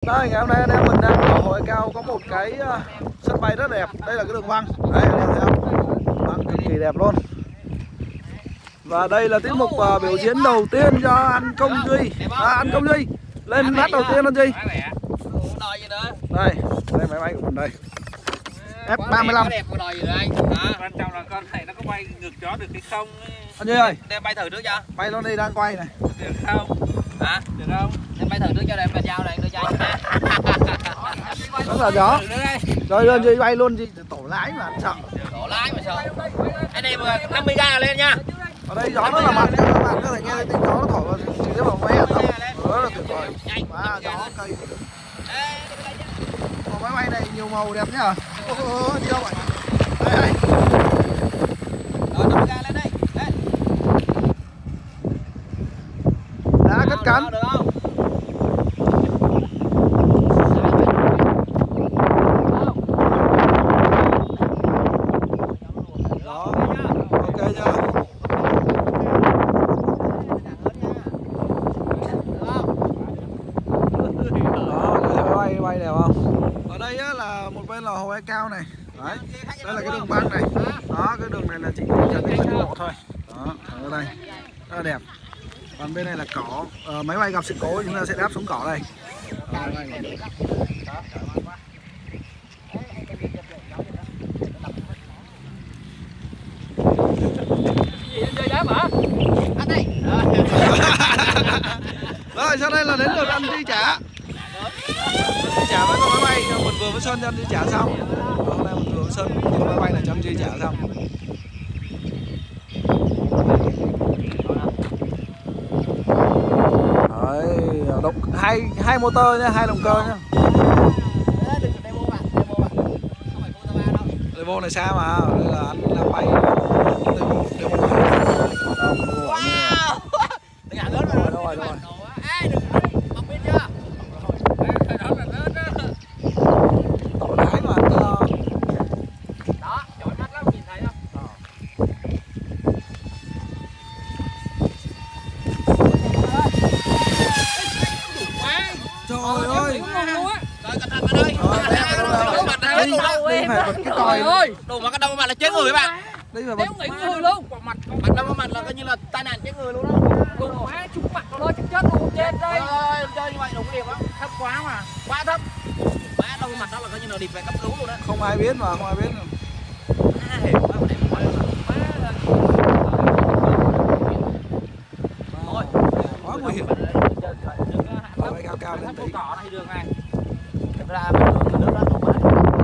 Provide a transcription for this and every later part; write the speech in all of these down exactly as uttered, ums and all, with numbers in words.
Đây, ngày hôm nay anh em mình đang ở Hội Cao có một cái uh, sân bay rất đẹp. Đây là cái đường băng. Đây anh em thấy không? Băng cực kỳ đẹp luôn. Và đây là tiết mục uh, biểu diễn đầu tiên cho anh Công Duy. À, anh Công Duy lên bắt đầu tiên anh Duy. Đây, đây máy bay của mình đây. F ba mươi lăm. Quan trọng là con này nó có bay ngược gió được hay không? Anh Duy ơi, đem bay thử trước cho. bay nó đi đang quay này. Được không? Hả? Được không? Đem bay thử trước cho, đem bàn giao này đưa cho anh ha. Rất là gió. Rồi lên Duy bay luôn, Duy tổ lái mà sợ. Tổ lái mà sợ. Anh em năm mươi ga lên nha. Ở đây gió rất là mạnh, các bạn có thể nghe tiếng gió nó thổi vào trực tiếp vào máy không? Rất là tuyệt vời. Và gió cây. Máy bay này nhiều màu đẹp nhá. Ô, đi đâu vậy? Đây đây. Rồi năm mươi ga lên đây. Lên. Đã cất cánh. Được không? Đó. Ok chưa? Bay bay đẹp không? Ở đây á, là một bên là Hồ Ai Cao này. Đấy. Đây là cái đường băng này. Đó, cái đường này là chỉ cho đi bộ thôi. Đó, ở đây. Rất là đẹp. Còn bên này là cỏ. Ờ, máy bay gặp sự cố chúng ta sẽ đáp xuống cỏ đây. Đó, đây. Rồi sau đây là đến lượt ăn chi trả. Chi trả với con máy bay, mình vừa với Sơn ăn chi trả xong. Hôm nay mình vừa với Sơn những máy bay này cho chi trả xong. Đấy, động hai hai motor nhá, hai động cơ nhá. Devo này xa mà, đây là anh làm bay. Wow. Đâu rồi, đâu rồi. Tổ lái mà cơ. Đó, chói mắt lắm, nhìn thấy không? Trời ơi. Rồi cẩn thận bạn ơi. Đồ mặt này hết luôn đó. Đây phải bật cái còi ơi. Đồ mà cái đâu mặt là chết người các bạn. Đây phải bật nghỉ người luôn. Mặt mặt đâu mặt là coi như là tai nạn chết người luôn đó. Đừng quá trúng mặt nó thôi, chắc chết luôn trên đây. Ơi, chơi như vậy đúng điểm không? Thấp quá mà. Quá thấp. Quá đâu mặt đó là coi như là đi về cấp cứu luôn đó. Không ai biết mà, không ai biết đâu. À, hiểm quá mà đem quá. Thôi, Quá nguy hiểm. Bay cao cao lên tí. cỏ này đường này. Thực ra mình đường nước đó không phải.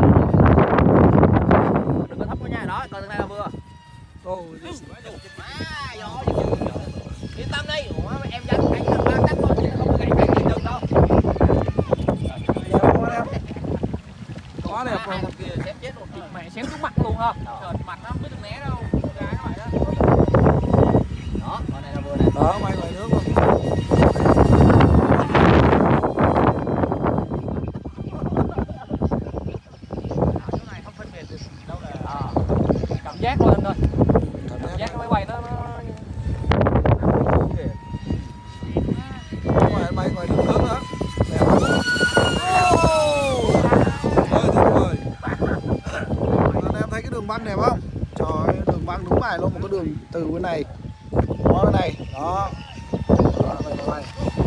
Đừng có thấp quá nha, đó, coi tương lai là vừa. Ồ, À, gió yên tâm đi, ủa em dám cánh là ba cánh thôi, chứ không có gãy cánh gì đâu đâu. quá đẹp rồi. Kìa, xém chết một Mẹ xém trúng mặt luôn ha. Trời, mặt nó không biết đừng né đâu. Gái nó vậy đó. đó, con này là vừa này. Đó, bay ngoài nước luôn. Chỗ này không phân biệt được đâu là à. Cảm giác lên thôi. Cảm Cảm giác máy bay nó nó ngoài bay ngoài nước nước nữa. Đẹp quá. Ôi tuyệt vời. Anh em thấy cái đường băng đẹp không? Trời ơi, đường băng đúng bài luôn, một cái đường từ bên này qua bên này. Đó. Đó, đây là bay.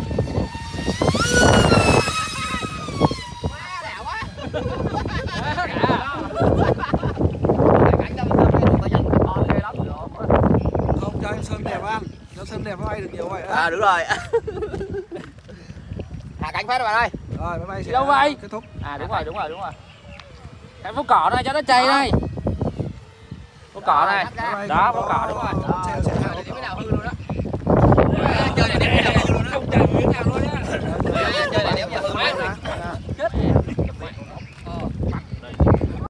Không cho em Sơn đẹp ăn, cho Sơn đẹp bay được nhiều vậy. À đúng rồi. Hạ cánh phát các bạn ơi. Rồi máy bay sẽ đâu vậy? kết thúc. À đúng rồi, đúng rồi, đúng rồi. Cái phố cỏ này cho nó chày đây. Phố cỏ này. Đó, phố cỏ đúng rồi. Xe